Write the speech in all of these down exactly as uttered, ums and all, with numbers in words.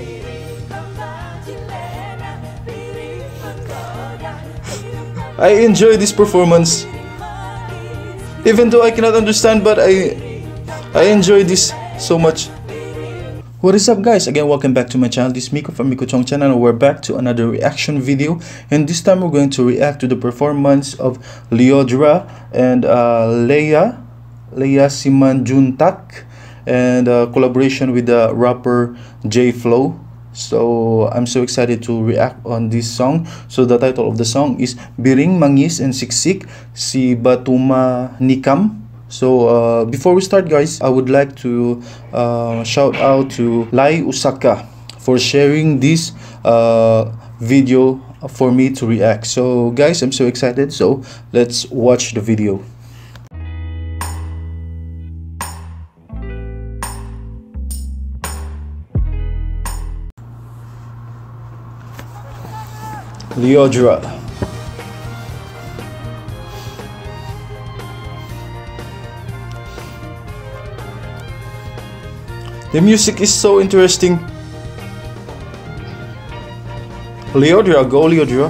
I enjoy this performance. Even though I cannot understand, but I I enjoy this so much. What is up, guys? Again, welcome back to my channel. This is Miko from Miko Chong channel, and we're back to another reaction video. And this time we're going to react to the performance of Lyodra and uh, Leia Leia Simanjuntak, and uh, collaboration with the rapper J Flow. So I'm so excited to react on this song. So the title of the song is Biring Mangis and Siksik Si Batuma Nikam. So uh, before we start, guys, I would like to uh, shout out to Lai Usaka for sharing this uh, video for me to react. So guys, I'm so excited, so let's watch the video. Lyodra. The music is so interesting. Lyodra, go Lyodra.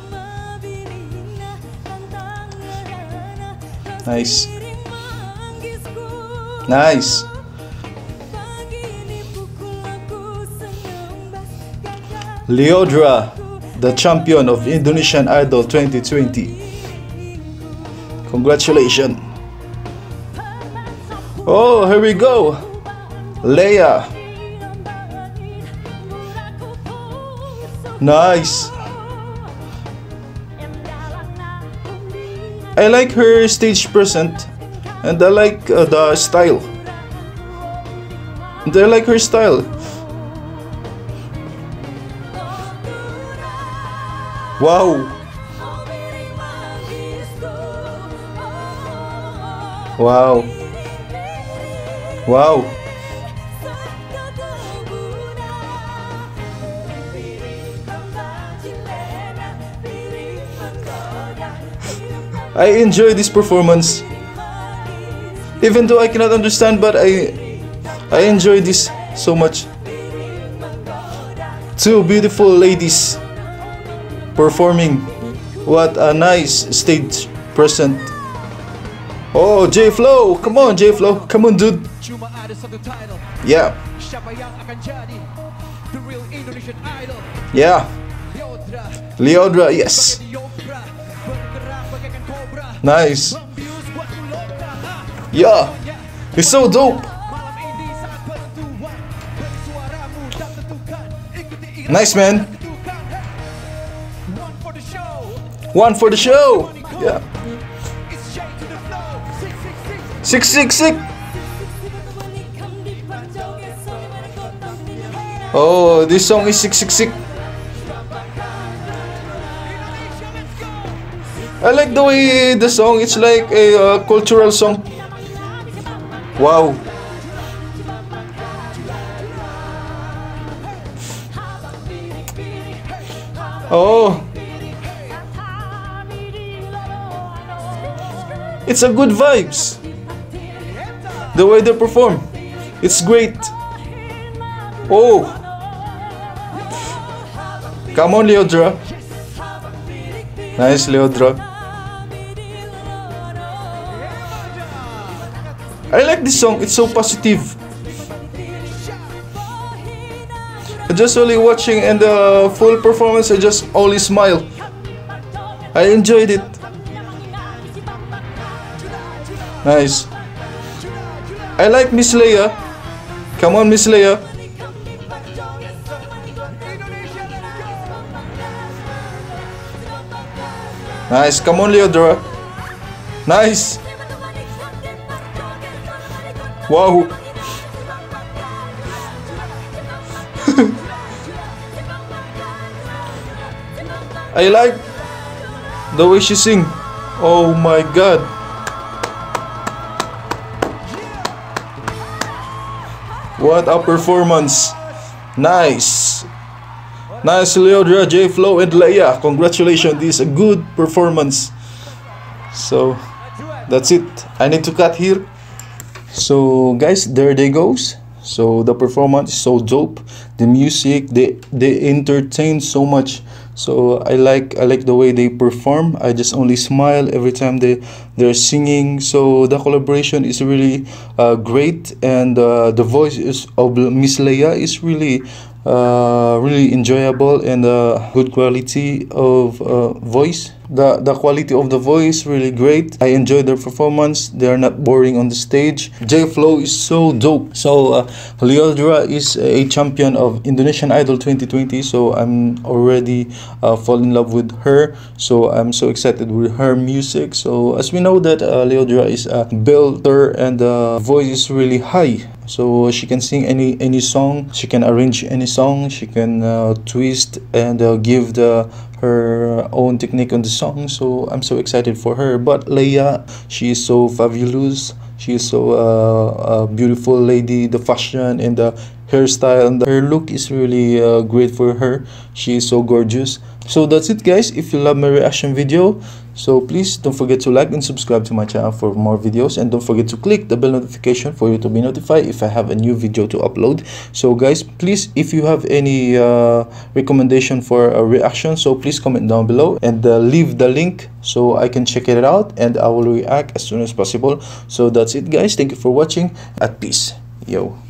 Nice. Nice. Lyodra, the champion of Indonesian Idol twenty twenty. Congratulations. Oh, here we go. Leia. Nice. I like her stage present, and I like uh, the style. And I like her style. Wow. Wow. Wow. I enjoy this performance. Even though I cannot understand, but I I enjoy this so much. Two beautiful ladies performing. What a nice stage present. Oh, J Flow, come on J Flow, come on dude. Yeah. Yeah. Lyodra, yes. Nice. Yeah. It's so dope. Nice, man. One for the show. Yeah. Six six six. Oh, this song is six six six. I like the way the song, it's like a uh, cultural song. Wow. Oh. It's a good vibes. The way they perform, it's great. Oh. Come on, Lyodra. Nice, Lyodra. I like this song, it's so positive. I just only watching and the full performance, I just only smile. I enjoyed it. Nice. I like Miss Leia. Come on, Miss Leia. Nice, come on, Lyodra. Nice. Wow. I like the way she sing. Oh my god. What a performance. Nice. Nice, Lyodra, J Flow and Leia. Congratulations, this is a good performance. So that's it. I need to cut here. So guys, there they goes. So the performance is so dope. The music, they they entertain so much. So I like I like the way they perform. I just only smile every time they they're singing. So the collaboration is really uh, great, and uh, the voice is of Miss Leia is really uh, really enjoyable, and uh, good quality of uh, voice. The, the quality of the voice really great. I enjoy their performance. They are not boring on the stage. J Flow is so dope. So uh, Leodra is a champion of Indonesian Idol twenty twenty. So I'm already uh, fall in love with her. So I'm so excited with her music. So as we know that uh, Leodra is a belter, and the voice is really high. So she can sing any any song. She can arrange any song. She can uh, twist and uh, give the her own technique on the song. So I'm so excited for her. But Leia, she is so fabulous. She is so uh, a beautiful lady. The fashion and the hairstyle and the, her look is really uh, great for her. She is so gorgeous. So that's it, guys. If you love my reaction video, so please don't forget to like and subscribe to my channel for more videos, and don't forget to click the bell notification for you to be notified if I have a new video to upload. So guys, please, if you have any uh, recommendation for a reaction, so please comment down below, and uh, leave the link so I can check it out, and I will react as soon as possible. So that's it, guys. Thank you for watching. At peace. Yo.